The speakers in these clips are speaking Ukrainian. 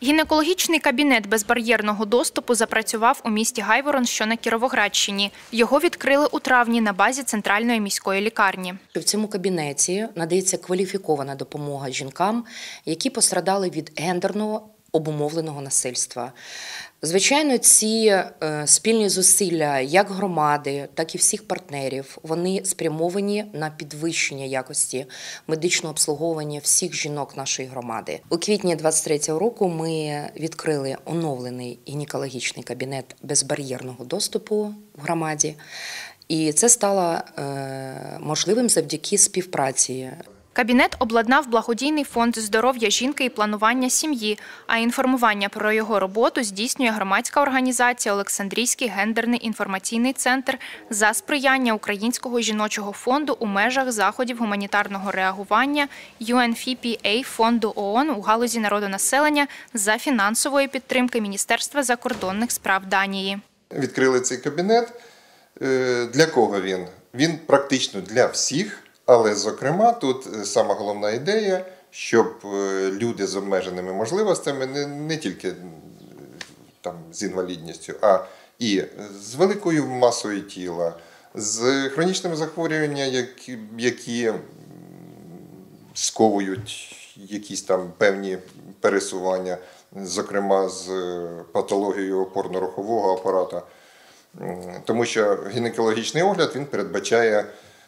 Гінекологічний кабінет безбар'єрного доступу запрацював у місті Гайворон, що на Кіровоградщині. Його відкрили у травні на базі Центральної міської лікарні. В цьому кабінеті надається кваліфікована допомога жінкам, які пострадали від гендерного обумовленого насильства. Звичайно, ці спільні зусилля як громади, так і всіх партнерів, вони спрямовані на підвищення якості медичного обслуговування всіх жінок нашої громади. У квітні 2023 року ми відкрили оновлений гінекологічний кабінет безбар'єрного доступу в громаді. І це стало можливим завдяки співпраці. Кабінет обладнав благодійний фонд здоров'я жінки і планування сім'ї, а інформування про його роботу здійснює громадська організація «Олександрійський гендерний інформаційний центр» за сприяння Українського жіночого фонду у межах заходів гуманітарного реагування UNFPA фонду ООН у галузі народонаселення за фінансової підтримки Міністерства закордонних справ Данії. Відкрили цей кабінет. Для кого він? Він практично для всіх. Але, зокрема, тут сама головна ідея, щоб люди з обмеженими можливостями, не тільки там, з інвалідністю, а і з великою масою тіла, з хронічними захворюваннями, які сковують якісь там певні пересування, зокрема з патологією опорно-рухового апарату. Тому що гінекологічний огляд він передбачає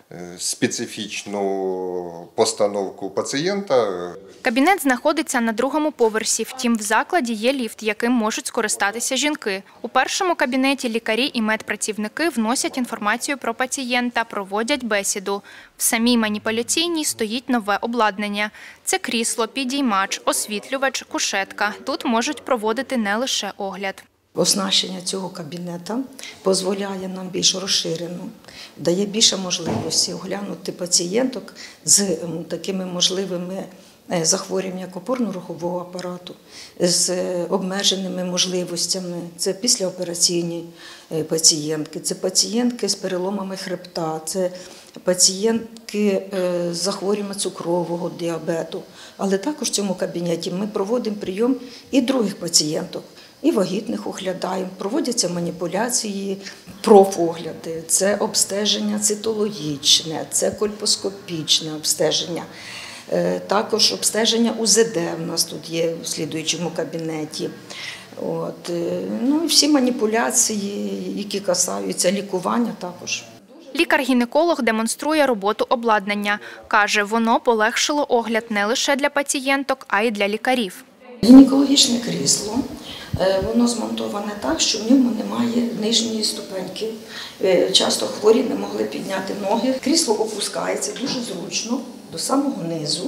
специфічну постановку пацієнта. Кабінет знаходиться на другому поверсі, втім в закладі є ліфт, яким можуть скористатися жінки. У першому кабінеті лікарі і медпрацівники вносять інформацію про пацієнта, проводять бесіду. В самій маніпуляційній стоїть нове обладнання. Це крісло, підіймач, освітлювач, кушетка. Тут можуть проводити не лише огляд. Оснащення цього кабінету дозволяє нам більш розширено, дає більше можливості оглянути пацієнток з такими можливими захворюваннями, як опорно-рухового апарату, з обмеженими можливостями. Це післяопераційні пацієнтки, це пацієнтки з переломами хребта, це пацієнтки з захворюванням цукрового діабету. Але також в цьому кабінеті ми проводимо прийом і других пацієнток. І вагітних оглядаємо, проводяться маніпуляції, профогляди, це обстеження цитологічне, це кольпоскопічне обстеження, також обстеження УЗД в нас тут є в слідуючому кабінеті. Ну і всі маніпуляції, які касаються лікування також. Лікар-гінеколог демонструє роботу обладнання. Каже, воно полегшило огляд не лише для пацієнток, а й для лікарів. Гінекологічне крісло. Воно змонтоване так, що в ньому немає нижньої ступеньки. Часто хворі не могли підняти ноги. Крісло опускається дуже зручно до самого низу.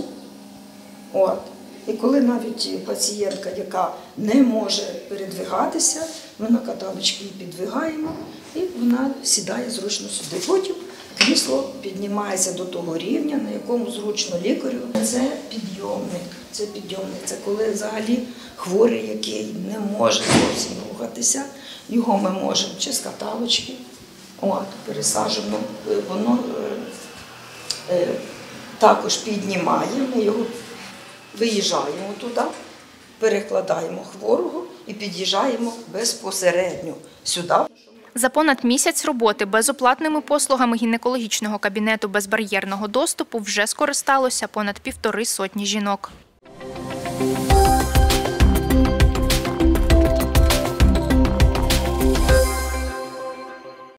І коли навіть пацієнтка, яка не може передвигатися, ми на каталочки її підвигаємо і вона сідає зручно сюди. Потім крісло піднімається до того рівня, на якому зручно лікарю. Це підйомник. Це коли взагалі хворий, який не може зовсім рухатися, його ми можемо чи з каталочки, пересаджено, воно також піднімаємо, ми його виїжджаємо туди, перекладаємо хворого і під'їжджаємо безпосередньо сюди. За понад місяць роботи безоплатними послугами гінекологічного кабінету безбар'єрного доступу вже скористалося понад 1,5 сотні жінок.